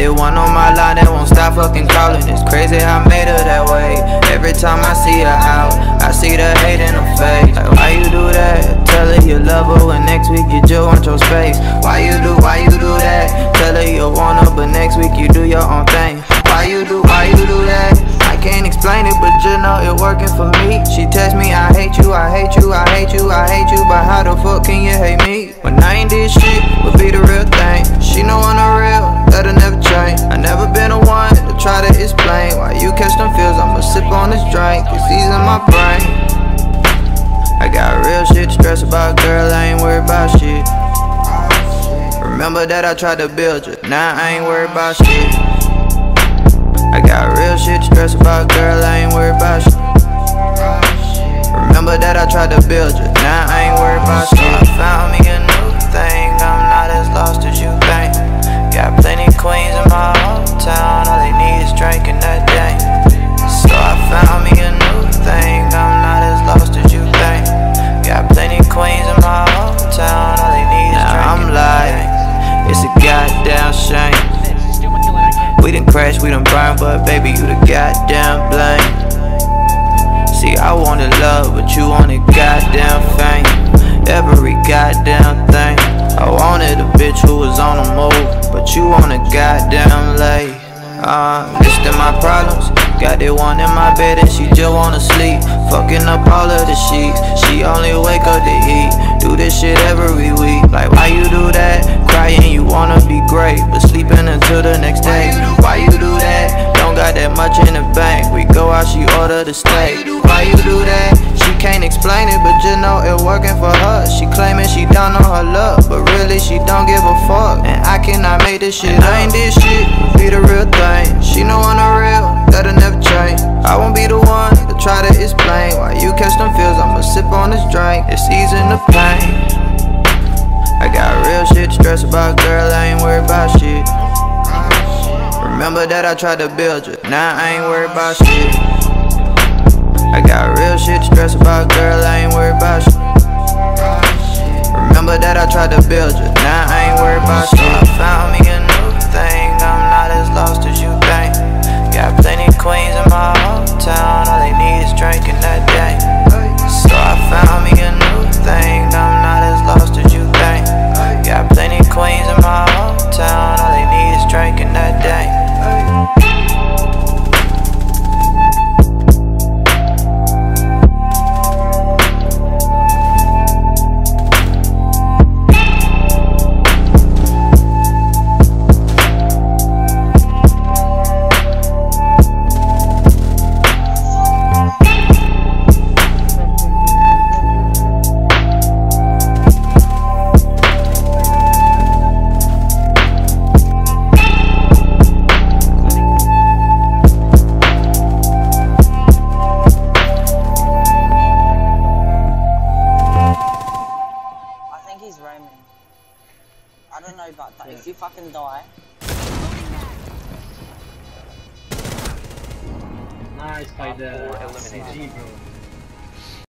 the one on my line that won't stop fucking calling. It's crazy how I made her that way. Every time I see her out, I see the hate in her face. Like, why you do that? Tell her you love her when next week you just want your space. Why you do that? Tell her you want her but next week you do your own thing. Why you do that? I can't explain it, but you know it working for me. She text me, I hate you, I hate you, I hate you, I hate you. But how the fuck can you hate me? When I ain't did shit, would be the real thing. She know I'm the real, that'll never change. I never been the one to try to explain why you catch them feels. I'ma sip on this drink, it's easing my brain. I got real shit to stress about, girl, I ain't worried about shit. Remember that I tried to build you, now I ain't worried about shit. I got real shit to stress about, girl, I ain't worried about shit. Remember that I tried to build you, now I ain't worried about shit. I found me a new thing, I'm not as lost as you think. Got plenty queens in my hometown, all they need is drinking that day. So I found me a new thing, I'm not as lost as you think. Got plenty queens in my hometown, all they need is drinking that day. Now I'm like, it's a goddamn shame. We done crashed, we done burned, but baby, you the goddamn blame. See, I wanted love, but you wanted goddamn fame. Every goddamn thing. I wanted a bitch who was on the move, but you wanted goddamn lay. Listing my problems. Got that one in my bed and she just wanna sleep. Fucking up all of the sheets. She only wake up to eat. Do this shit every week. Like, why you do that? Crying, you wanna be great, but sleeping until the next day. Why you do that? Don't got that much in the bank. We go out, she order the steak. Why you do that? She can't explain it, but just know it working for her. She claiming she don't know her luck, but really she don't give a fuck. And I cannot make this shit up. I ain't this shit, be the real thing. She know I'm the real, that'll never change. I won't be the one to try to explain why you catch them feels. I'ma sip on this drink, it's easing the pain. I got real shit to stress about, girl, I ain't worried about shit. Remember that I tried to build you, now I ain't worried about shit. I got real shit to stress about, girl, I ain't worried about shit. Remember that I tried to build you, now I ain't worried about shit. I found me a new thing, I'm not as lost as you think. Got plenty queens in my hometown, all they need is drinking that day. So I found me a new thing, I'm not as lost as you think. Got plenty queens in my hometown, all they need is drinking that day. He's roaming. I don't know about that. If you fucking die. Nice, Spyddrr. CG, bro.